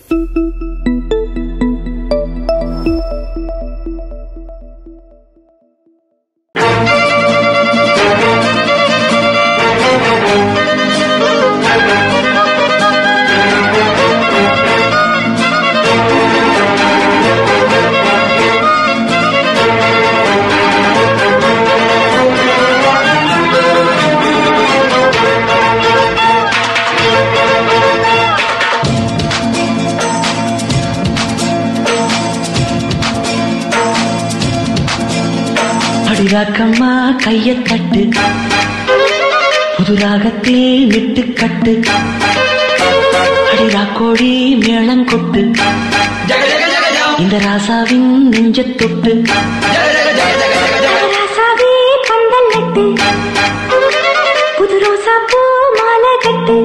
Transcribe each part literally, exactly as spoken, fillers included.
ராக்கம்மா கைய தட்டு புதுராகத்தில் விட்டு கட்டு அடிராக்கோழி மேளங்கொட்டு இந்த ராசாவின் நெஞ்ச தொட்டு ராசாவே பந்தல் நட்டு புது ரோசா பூ மாலை கட்டு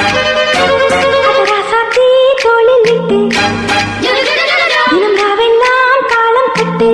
ராசாத்தி தோளில் விட்டு தினம் ராவெல்லாம் காலம் கட்டு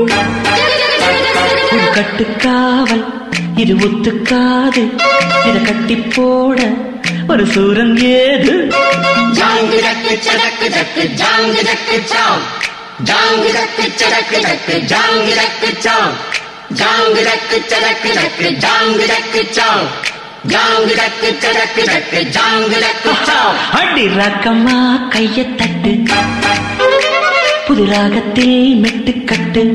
கட்டுக்காவல் இது ஒத்துக்காது இத கட்டி போட ஒரு சூரன் ஏது ஜாங்கு ஜக்கு சடக்கு ஜக்கு ஜாங்கு ஜக்கு சாவ் ஜாங்கு ஜக்கு சடக்கு ஜக்கு ஜாங்கு ஜக்கு சாவ் ஜாங்கு ஜக்கு சடக்கு ஜக்கு ஜாங்கு ஜக்கு சாவ் ஜாங்கு ஜக்கு சடக்கு ஜக்கு ஜாங்கு ஜக்கு சாவ் அடி ராக்கம்மா கைய தட்டு புது ராகத்தில் மெட்டு கட்டு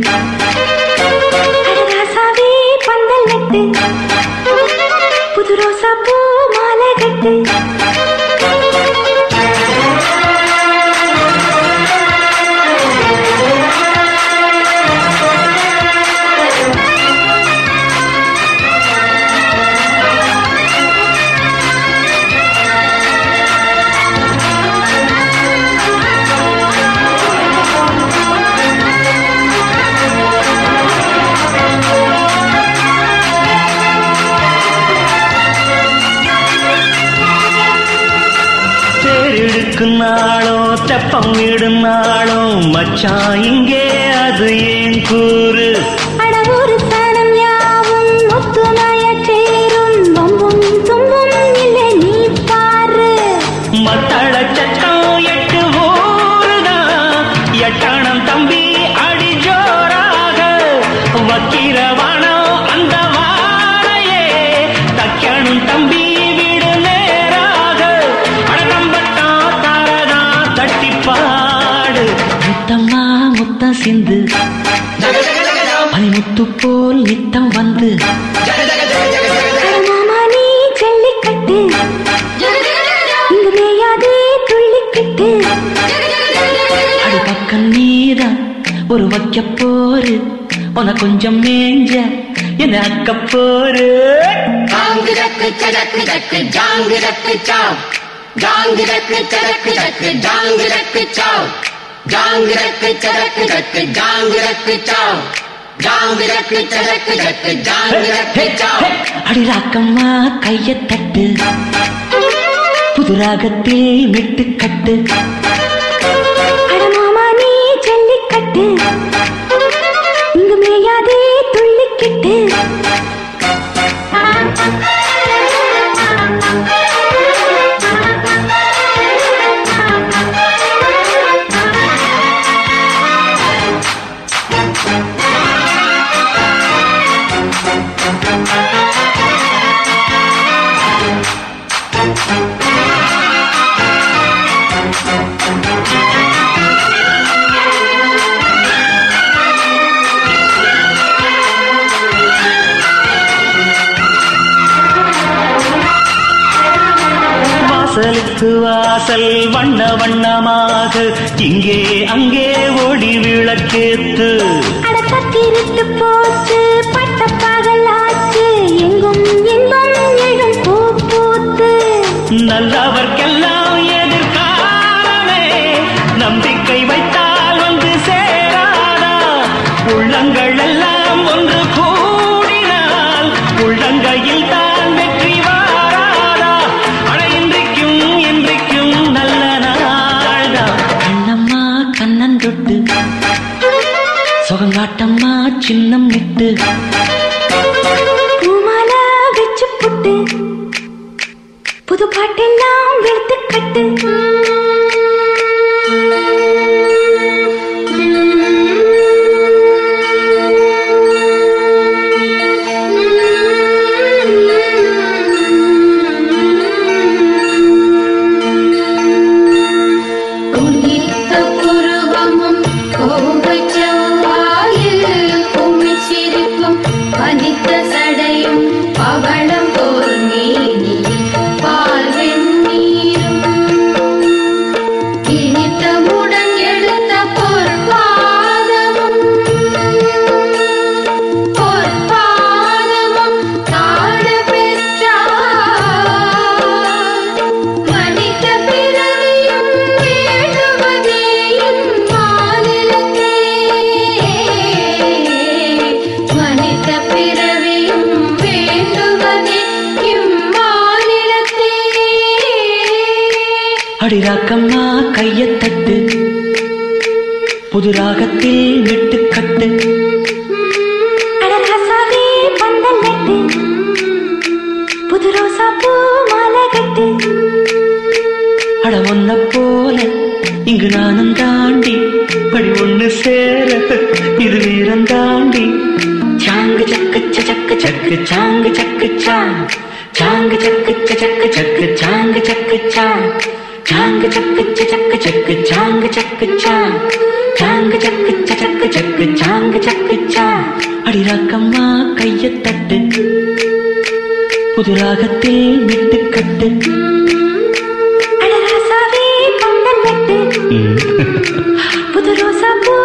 பந்தல் நட்டு புது ரோசா பூ மாலை கட்டு நாளும் தெப்பம் விடும் நாளும் மச்சான் இங்கே அது ஏன் கூறு அடவூரு தனம் யாவும் ஒத்துணைய சேரும் வம்பும் தும்பும் இல்லை நீ பாரு மத்தள சட்டம் எட்டு ஊருதான் எட்டணம் தம்பி அடி ஜோராக வக்கிரவானம் அந்த வாழையே தக்கணும் தம்பி வீடு நேராக அடம்பட்டா தாரதா தட்டி பாடு முத்தம்மா முத்தம் சிந்து பனிமுத்து போல் நித்தம் வந்து மாமா நீ ஜல்லிக்கட்டு இங்கு மேயாதே துள்ளிக்கிட்டு அடி பக்கம் நீதான் ஒரு வைக்க போரு உன கொஞ்சம் மேஞ்ச என்ன அக்க போரு ஜாங்கு ஜக்கு சடக்கு ஜக்கு ஜாங்கு ஜக்கு சாவ் ஜாங்கு ஜக்கு சடக்கு ஜக்கு ஜாங்கு ஜக்கு சாவ் ஜாங்கு ஜக்கு சடக்கு ஜக்கு ஜாங்கு ஜக்கு சாவ் ஜாங்கு ஜக்கு சடக்கு ஜக்கு ஜாங்கு ஜக்கு சாவ் அடி ராக்கம்மா கைய தட்டு புது ராகத்தில் மெட்டு கட்டு அட மாமா நீ ஜல்லிக்கட்டு இங்கு மேயாதே துள்ளிக்கிட்டு வாசலுக்கு வாசல் வண்ண வண்ணமாக இங்கே அங்கே ஓடி விளக்கேத்து அடக்கத்திருட்டு போச்சு பட்ட பகலாச்சு எங்கும் எங்கும் எழும் பூ பூத்து நல்லவர்க்கெல்லாம் எதிர்காலமே நம்பிக்கை வைத்தால் வந்து சேராதா உள்ளங்கள் எல்லாம் ஒன்று கூடினால் உள்ளங்கையில் தான் வெற்றி வாராதா அட இன்றைக்கும் இன்றைக்கும் நல்ல நாள்தா கண்ணம்மா கண்ணன் தொட்டு சுகங்காட்டம்மா சின்னம் விட்டு பூமாலா வச்சு புட்டு புது பாட்டெல்லாம் வெளுத்து கட்டு புது ராகத்தில் மெட்டுக்கட்டு அடராசாவே பந்தல் நட்டு புது ரோசா பூ மாலை கட்டு அட ஒன்ன போல இங்கு நானும் தாண்டி படி ஒண்ணு சேர இது வீரம் தாண்டி சாங்கு சக்கு சக்கு சக்கு சாங்கு சக்கு சாங் சாங்கு சக்கு சக்கு சக்கு சாங்கு சக்கு சாங் சாங்கு சக்கு சக்கு சக்கு சாங்கு சக்கு சாங் சாங்கு சக்கு சக்கு சக்கு சாங்கு சக்கு சாங் அடி ராக்கம்மா கைய தட்டு புது ராகத்தில் மெட்டுக்கட்டு அடராசாவே பந்தல் நட்டு புது ரோசா பூ